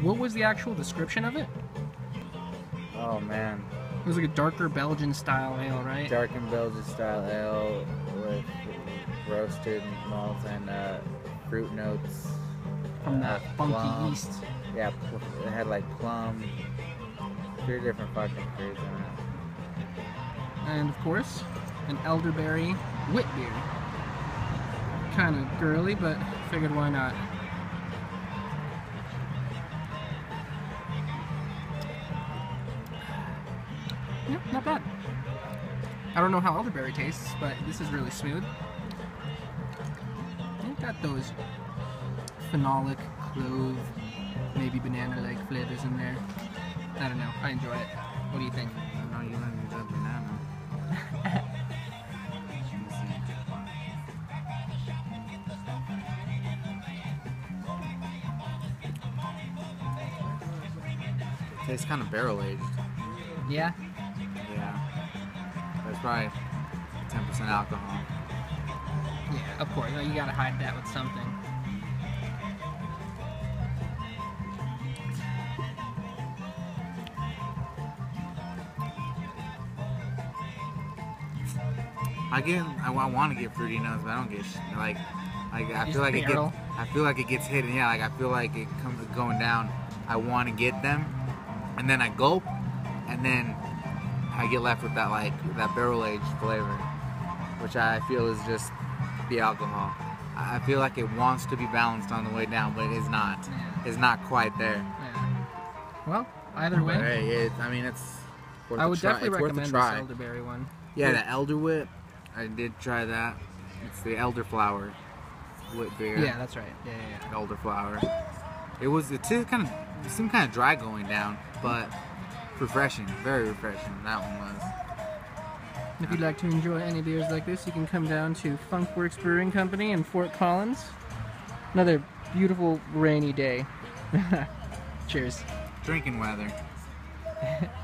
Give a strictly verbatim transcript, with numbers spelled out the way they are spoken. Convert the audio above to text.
What was the actual description of it? Oh man. It was like a darker Belgian style ale, right? Dark and Belgian style ale with roasted malts and uh, fruit notes. From uh, that funky plum. yeast. Yeah, it had like plum. Three different fucking fruits in it. And of course, an elderberry wit beer. Kind of girly, but figured why not. Yeah, not bad. I don't know how elderberry tastes, but this is really smooth. It's got those phenolic, clove, maybe banana-like flavors in there. I don't know. I enjoy it. What do you think? No, you don't enjoy banana. It tastes kind of barrel aged. Yeah? Yeah. That's probably ten percent alcohol. Yeah, of course. You gotta hide that with something. I get, I, I want to get fruity notes, but I don't get sh like, like I Just feel like it barrel. gets, I feel like it gets hidden. Yeah, like I feel like it comes going down. I want to get them, and then I gulp, and then I get left with that like that barrel aged flavor, which I feel is just the alcohol. I feel like it wants to be balanced on the way down, but it is not. Yeah. It's not quite there. Yeah. Well, either way, But hey, it, I mean, it's worth I a would try. definitely It's worth a recommend try. this elderberry one. Yeah, the elder wit. I did try that. It's the elderflower wit beer. Yeah, that's right. Yeah, yeah, yeah. Elderflower. It was. It kind of it seemed kind of dry going down, but refreshing. Very refreshing. That one was. If you'd like to enjoy any beers like this, you can come down to Funkwerks Brewing Company in Fort Collins. Another beautiful rainy day. Cheers. Drinking weather.